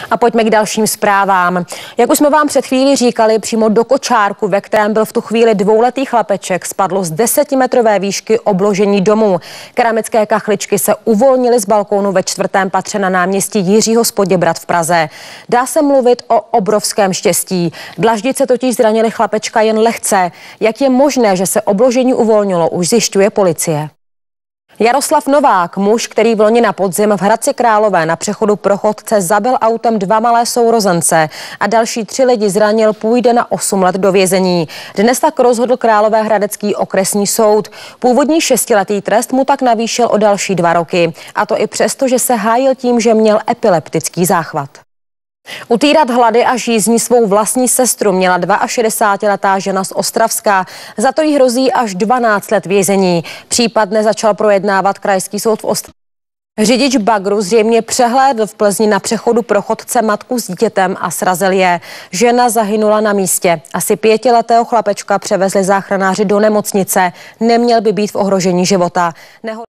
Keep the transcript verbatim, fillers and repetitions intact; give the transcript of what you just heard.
A pojďme k dalším zprávám. Jak už jsme vám před chvílí říkali, přímo do kočárku, ve kterém byl v tu chvíli dvouletý chlapeček, spadlo z desetimetrové výšky obložení domu. Keramické kachličky se uvolnily z balkónu ve čtvrtém patře na náměstí Jiřího z Poděbrad v Praze. Dá se mluvit o obrovském štěstí. Dlaždice totiž zranili chlapečka jen lehce. Jak je možné, že se obložení uvolnilo, už zjišťuje policie. Jaroslav Novák, muž, který v loni na podzim v Hradci Králové na přechodu pro chodce zabil autem dva malé sourozence a další tři lidi zranil, půjde na osm let do vězení. Dnes tak rozhodl Královéhradecký okresní soud. Původní šestiletý trest mu tak navýšil o další dva roky. A to i přesto, že se hájil tím, že měl epileptický záchvat. Utýrat hlady a žízní svou vlastní sestru měla šedesátiletá žena z Ostravska. Za to jí hrozí až dvanáct let vězení. Případ nezačal projednávat krajský soud v Ostravsku. Řidič bagru zřejmě přehlédl v Plzni na přechodu pro chodce matku s dítětem a srazil je. Žena zahynula na místě. Asi pětiletého chlapečka převezli záchranáři do nemocnice. Neměl by být v ohrožení života. Neho